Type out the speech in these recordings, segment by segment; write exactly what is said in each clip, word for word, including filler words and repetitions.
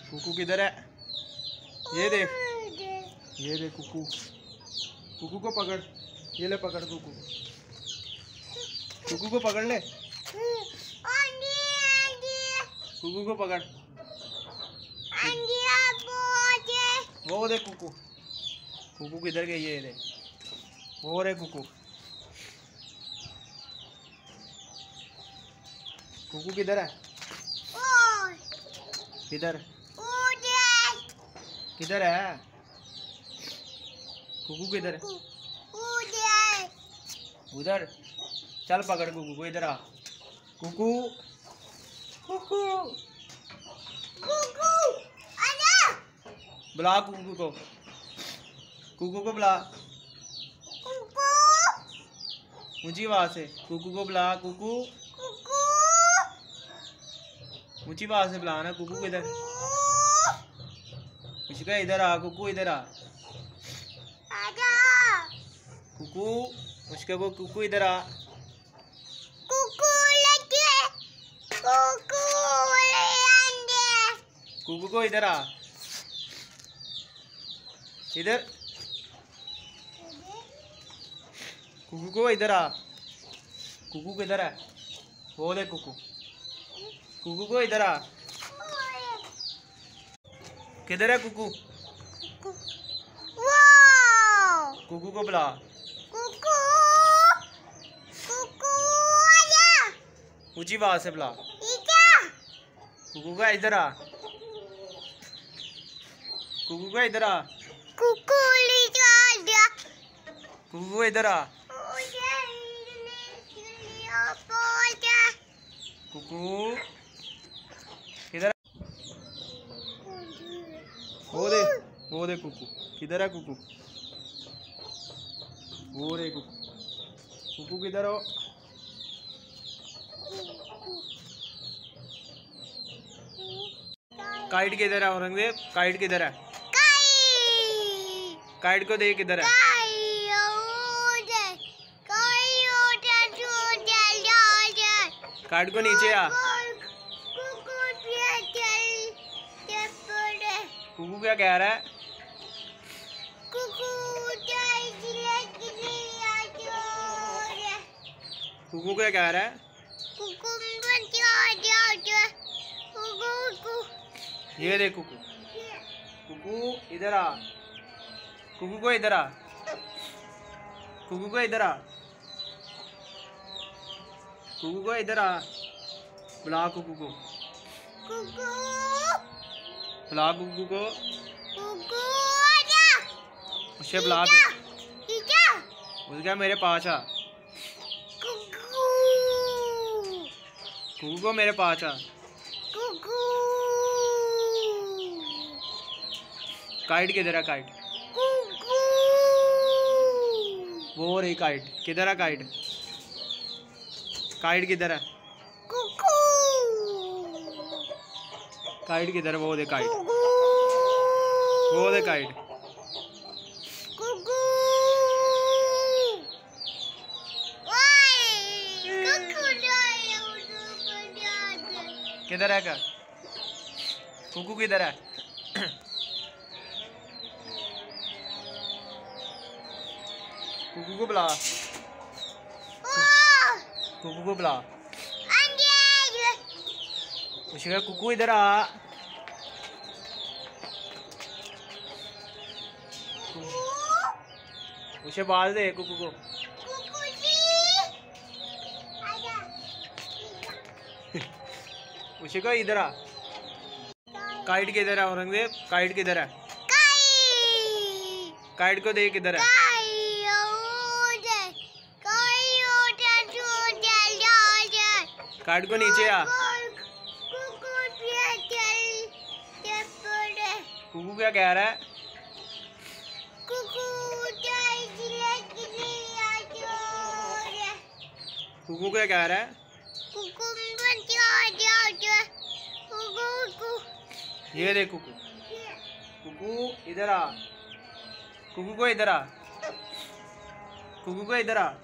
कुकू किधर है? ये देख, ये देख कुकू। कुकू को पकड़, ये ले पकड़ कुकू। कुकू को पकड़ ले, कुकू को पकड़। वो देख कुकू, कुकू किधर गई? ये देख, वो रे कुकू। कुकू किधर है? किधर किधर है? कुकू किधर है? उधर। चल पकड़ कुकू को, इधर आ। कुकू कुकू बुला कुकू को, कुकू को बुला ऊंची आवाज से। कुकू को बुला, कुकू ऊंची आवाज से बुला ना। कुकू किधर? मुझका इधर आ कुकू, इधर आ कुकू। मुझके को कुकू इधर आ। कुकू को इधर आ, इधर। कुकू को इधर आ। कुकू किधर है? वो दे कुकू। कुकू को इधर आ। किधर है कुकू? कुकू को बुला। ऊंची आवाज से बुला। कुकू का इधर आ। कुकू का इधर आ। कुकू को इधर आ। कुकू किधर? वो दे, वो दे कुकू। किधर है कुकू? वो रे कुकू। कुकू किधर हो? काइट किधर है औरंगजेब? काइट किधर है? काइट को देख किधर है? काइट को नीचे आ। कुकू क्या कह रहा है? कुकू क्या कह रहा है? ये देख कुकू। कुकू इधर आ। कुकू को इधर आ। कुकू को इधर आ। कुकू को इधर आ। बुला कुकू को। बुला कुकू को। उसे बुला के। उसका मेरे पास आ। कुकू को मेरे पास आ। काइट किधर है? काइट वो रही। काइट किधर है? काइट काइट किधर है? काइट किधर है? वो दे काइट, वो दे काइट। किधर है? क्या कुकू किधर है? कुकू को बुला। कुकू को बुला। उसका कुकू इधर आ। उसे बाल दे कुकू को। उसे को इधर आ। काइट किधर है औरंगजेब? काइट किधर है? काइट को देख किधर है? काइट को नीचे आ। कुकू क्या कह रहा है? कुकू क्या कह रहा है? ये देख कुकू। कुकू इधर आ। कुकू को इधर आ। कुकू को इधर आ।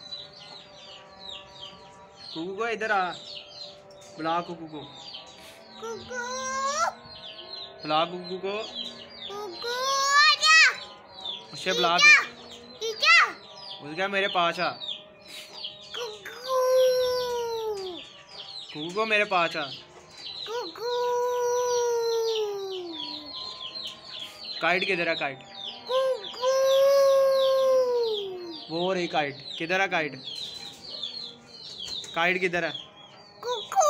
कुकू को इधर आ। बुला कुकू को। बुला कुकू को। कुकू आजा। उसे बुला के। उसका मेरे पास आ। कुकू। कुकू को मेरे पास आ। कुकू। काइट किधर है काइट? कुकू। वो रही काइट, किधर है काइट? काइट किधर है? कुकू।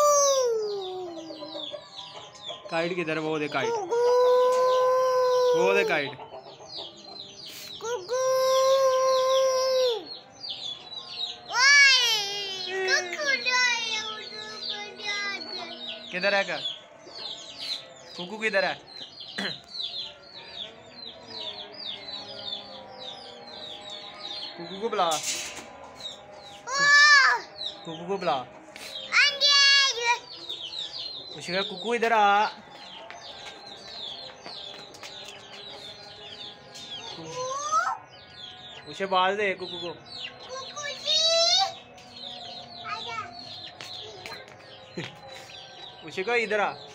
काइट किधर है? वो दे काइट, कुकू। वो दे काइट। कुकू। ओए कुकू लाया उधर। किधर है का? कुकू किधर है? कुकू को बुला। कुकू को बुला। उसका कुकू इधर आ। उसे बाल दे कुकू को। उसे को इधर आ।